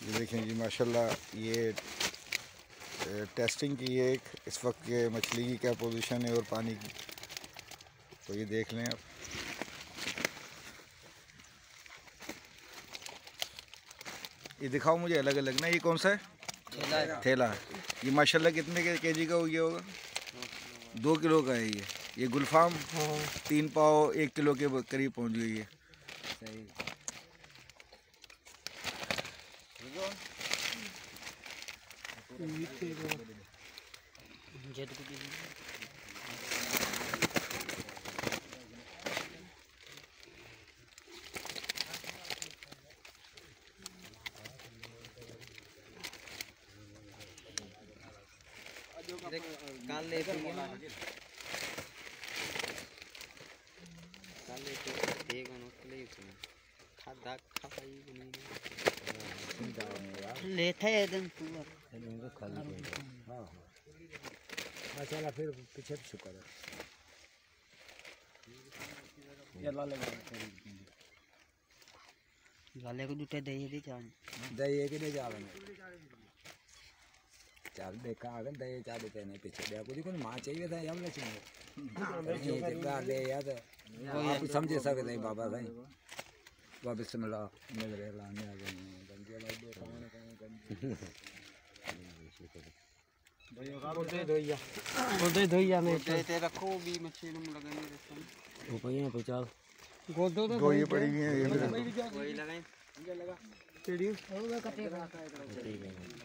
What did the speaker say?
ये देखें जी माशाल्लाह, ये टेस्टिंग की है एक इस वक्त के मछली की क्या पोजीशन है और पानी की, तो ये देख लें आप। ये दिखाओ मुझे अलग अलग ना, ये कौन सा है? थैला। ये माशाल्लाह कितने केजी का हो गया होगा? 2 किलो का है ये गुलफाम 3 पाव 1 किलो के करीब पहुंच गई है। सही। काले लेते एकदम पूरा चला फिर पीछे शुक्र गाले को जुटे दे दे जान दे के नहीं जा रहे चाल देखा आगे दे चाल देते नहीं पीछे दे कुछ कोई मां चाहिए था हम नहीं ये गाले याद आप समझ सकते नहीं बाबा भाई वापस से मिला मिल रहे लाने आ गए गंजे लाइट दे कौन कहीं धोइया में ते रखो भी मशीन में लगाने वो पहिया पे चल गोदो तो ये पड़ी हुई है, ये वही लगाएं लगा टेडी होगा कटे